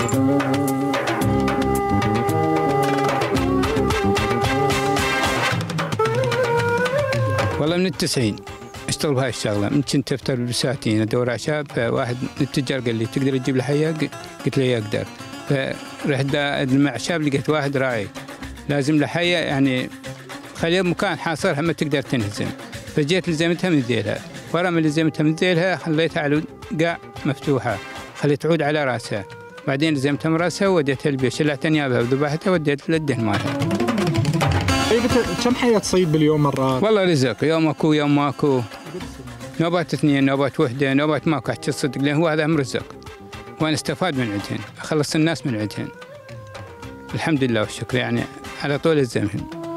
والله من ال90 اشتغل بهاي الشغله، من كنت افتر بساتين ادور اعشاب، فواحد من التجار قال لي تقدر تجيب لي حيه؟ قلت له اقدر. فرحت مع اعشاب لقيت واحد راعي لازم له حيه، يعني خليه مكان حاصرها ما تقدر تنهزم. فجيت لزمتها من ذيلها، ورا من لزمتها من ذيلها خليتها على قاع مفتوحه، خليت تعود على راسها، بعدين لزمتها من راسها وديتها البيت، شلعت انيابها وذبحتها وديت للدهن مالها. كم حية تصيد باليوم مرات؟ والله رزق، يوم اكو يوم ماكو، نوبات 2، نوبات 1، نوبات ماكو، احكي الصدق، لان هو هذا امر رزق وانا استفاد من عندهن، اخلص الناس من عندهن الحمد لله والشكر، يعني على طول الزمن.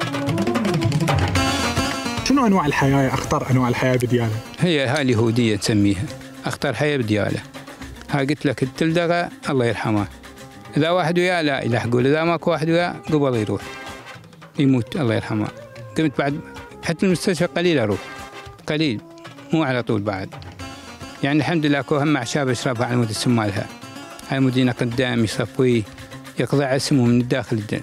شنو انواع الحياة، اخطر انواع الحياة بديالة؟ هاي اليهودية نسميها اخطر حياة بديالة. هاي قلت لك التلدغة الله يرحمه، اذا واحد وياه لا يلحقوا، اذا ماكو واحد وياه قبل يروح يموت الله يرحمه. قمت بعد حتى المستشفى قليل اروح، قليل مو على طول بعد، يعني الحمد لله اكو هم اعشاب اشربها على مود السم مالها، على مود ينقي الدم يصفيه يقضي على سمه من الداخل الدم،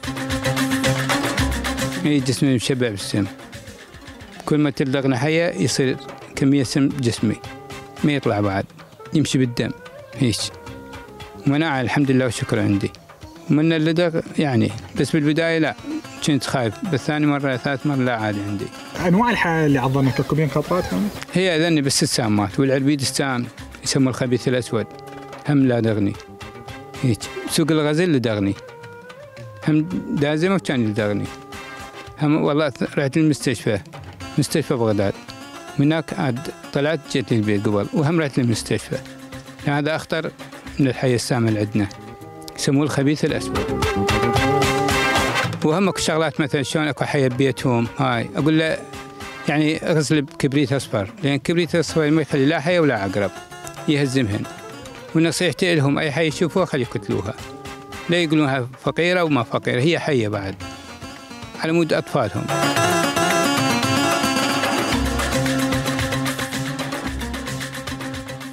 جسمي مشبع بالسم. كل ما تلدغنا حية يصير كمية سم جسمي ما يطلع بعد، يمشي بالدم هيك. مناعة الحمد لله والشكر عندي. من اللدغ يعني بس بالبداية لا كنت خايف، بس ثاني مرة ثالث مرة لا عادي عندي. انواع الحياة اللي عضنك اكو بين خطرات كانت؟ هي اذني بس السامات، والعربيد السام يسموه الخبيث الاسود هم لا دغني هيك. سوق الغزل لدغني هم دازمه وكان يلدغني هم. والله رحت المستشفى، مستشفى بغداد، من هناك عاد طلعت جيت البيت قبل، وهم رحت للمستشفى. هذا اخطر من الحية السامة اللي عندنا يسموه الخبيث الاسود. وهم اكو شغلات مثلا شلون اكو حية ببيتهم هاي اقول له يعني اغسل بكبريت اصفر، لان كبريت اصفر ما يخلي لا حية ولا عقرب يهزمهن. ونصيحتي لهم اي حية يشوفوها خلي يقتلوها، لا يقولونها فقيرة وما فقيرة، هي حية بعد على مود اطفالهم.